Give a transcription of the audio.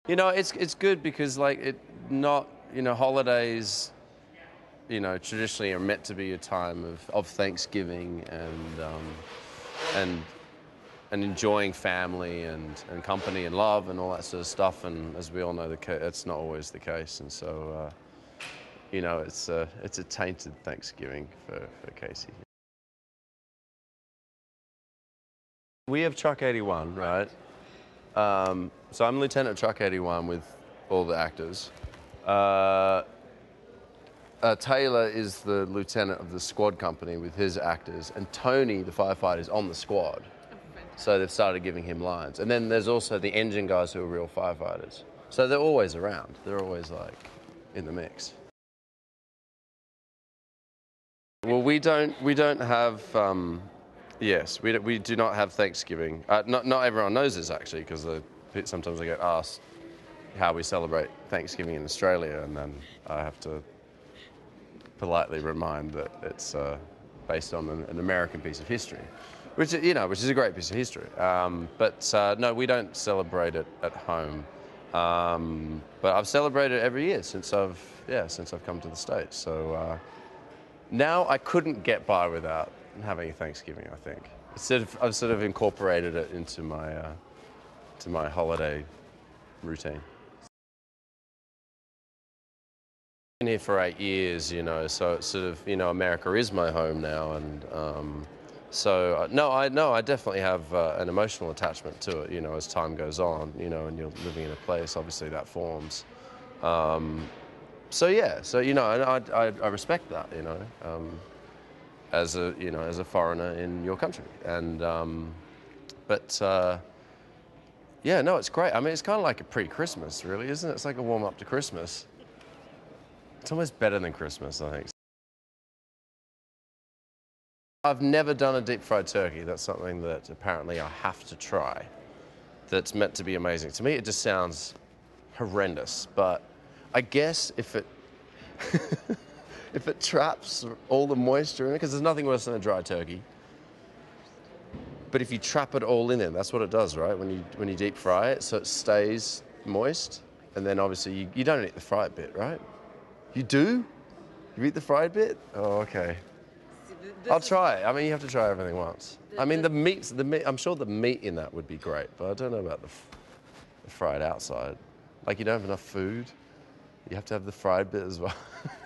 You know, it's good because holidays, traditionally are meant to be a time of Thanksgiving and and enjoying family and company and love and all that sort of stuff. And as we all know, that's not always the case. And so, it's a tainted Thanksgiving for Casey. We have Truck 81, right? So I'm Lieutenant Truck 81 with all the actors. Taylor is the lieutenant of the squad company with his actors, and Tony, the firefighter, is on the squad. So they've started giving him lines. And then there's also the engine guys who are real firefighters. So they're always around. They're always in the mix. Well, we don't have. Yes, we do not have Thanksgiving. Not everyone knows this actually, because sometimes I get asked how we celebrate Thanksgiving in Australia, and then I have to politely remind that it's based on an American piece of history, which is a great piece of history. But no, we don't celebrate it at home. But I've celebrated it every year since I've come to the States. So now I couldn't get by without having a Thanksgiving, I think. I've sort of incorporated it into my holiday routine. Been here for 8 years, so it's sort of, America is my home now, and I definitely have an emotional attachment to it, as time goes on, and you're living in a place, obviously that forms. And I respect that, as a foreigner in your country, and it's great. I mean, it's kind of like a pre-Christmas, really, isn't it? It's like a warm-up to Christmas. It's almost better than Christmas, I think. I've never done a deep-fried turkey. That's something that apparently I have to try. That's meant to be amazing. To me, it just sounds horrendous, but I guess if it if it traps all the moisture in it, because there's nothing worse than a dry turkey. But if you trap it all in there, that's what it does, right? When you deep fry it, so it stays moist, and then obviously you don't eat the fried bit, right? You do? You eat the fried bit? Oh, okay. I'll try it. I mean, you have to try everything once. I mean, the meat, I'm sure the meat in that would be great, but I don't know about the fried outside. Like, you don't have enough food. You have to have the fried bit as well.